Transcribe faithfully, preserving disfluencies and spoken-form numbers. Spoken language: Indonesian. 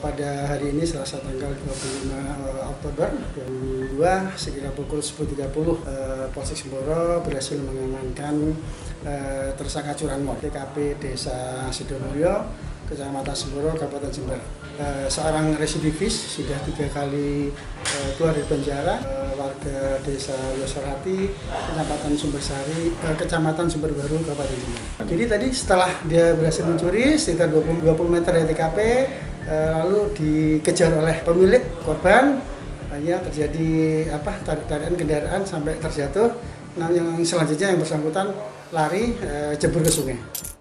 pada hari ini Selasa tanggal dua puluh lima Oktober dua ribu dua puluh dua sekira pukul sepuluh tiga puluh eh, Polsek Semboro berhasil mengamankan eh, tersangka curanmor T K P Desa Sidomulyo, Kecamatan Semboro, Kabupaten Jember. Eh, seorang residivis sudah tiga kali eh, keluar dari penjara, eh, warga Desa Yosorati, Kecamatan Sumbersari, eh, Kecamatan Sumberbaru, Kabupaten Jember. Jadi tadi setelah dia berhasil mencuri sekitar dua puluh meter dari T K P, eh, lalu dikejar oleh pemilik korban, hanya terjadi apa tarik-tarikan kendaraan sampai terjatuh. Nah, yang selanjutnya yang bersangkutan lari, eh, jebur ke sungai.